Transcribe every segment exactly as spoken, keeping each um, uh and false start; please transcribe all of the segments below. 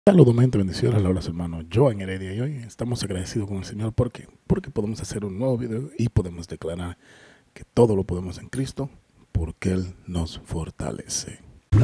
Saludos, mente, bendiciones, le habla su hermano Joan Heredia y hoy estamos agradecidos con el Señor. ¿Por qué? Porque podemos hacer un nuevo video y podemos declarar que todo lo podemos en Cristo porque Él nos fortalece.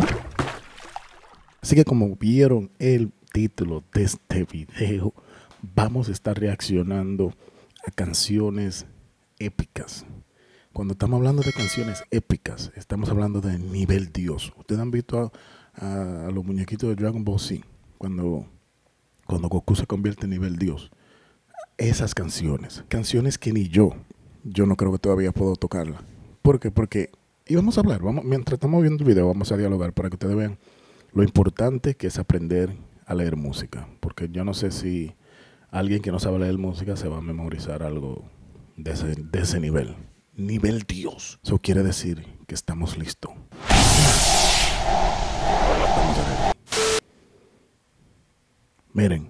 Así que como vieron el título de este video, vamos a estar reaccionando a canciones épicas. Cuando estamos hablando de canciones épicas, estamos hablando de nivel Dios. Ustedes han visto a, a, a los muñequitos de Dragon Ball Z. Cuando, cuando Goku se convierte en nivel Dios, esas canciones, canciones que ni yo, yo no creo que todavía puedo tocarlas. ¿Por qué? Porque, y vamos a hablar, vamos, mientras estamos viendo el video, vamos a dialogar para que ustedes vean lo importante que es aprender a leer música. Porque yo no sé si alguien que no sabe leer música se va a memorizar algo de ese, de ese nivel. Nivel Dios. Eso quiere decir que estamos listos. Vamos a ver. Miren.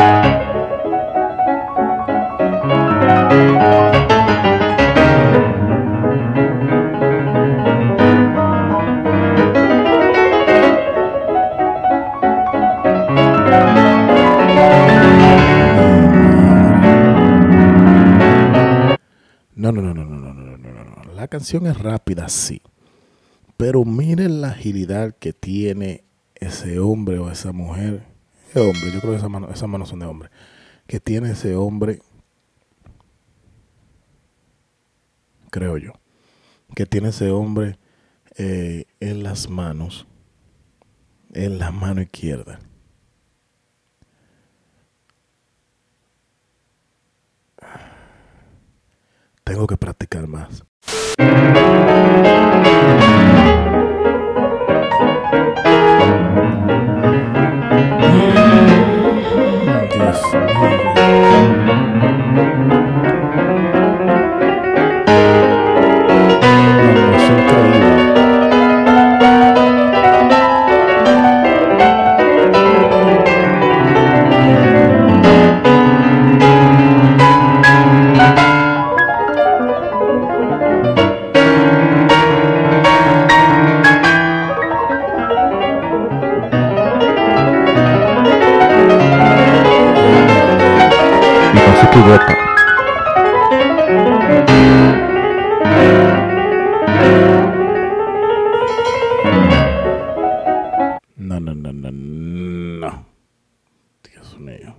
No, no, no, no, no, no, no, no, no. La canción es rápida, sí. Pero miren la agilidad que tiene ese hombre o esa mujer. Ese hombre, yo creo que esas manos, esas manos son de hombre. Que tiene ese hombre, creo yo, que tiene ese hombre eh, en las manos, en la mano izquierda. Tengo que practicar más. Dios mío. No, es increíble. Tu boca. No, no, no, no, no. Dios mío.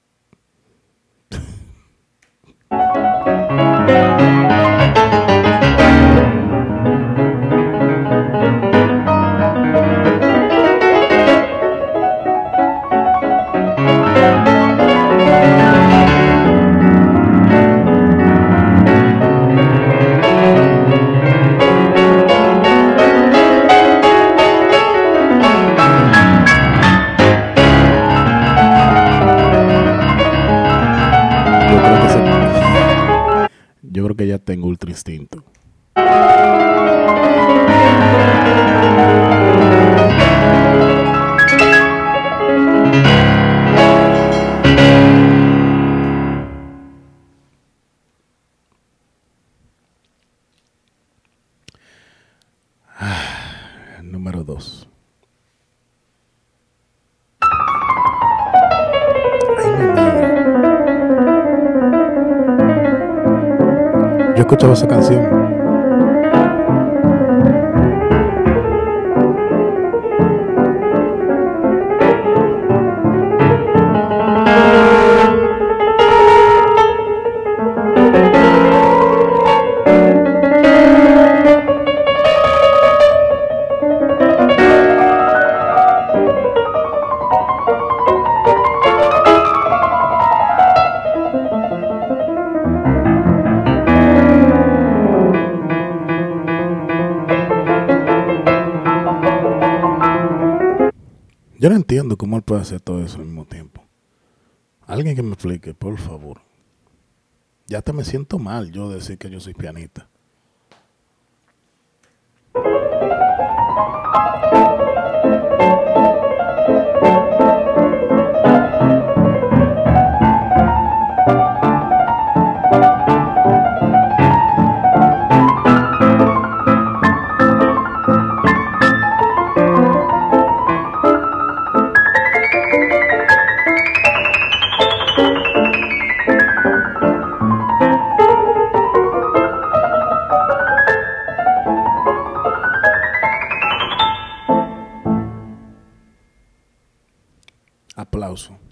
Yo creo que ya tengo ultra instinto. Ah, número dos. Ay, mi madre. Yo escuchaba esa canción. Yo no entiendo cómo él puede hacer todo eso al mismo tiempo. Alguien que me explique, por favor. Ya hasta me siento mal yo decir que yo soy pianista. aplauso.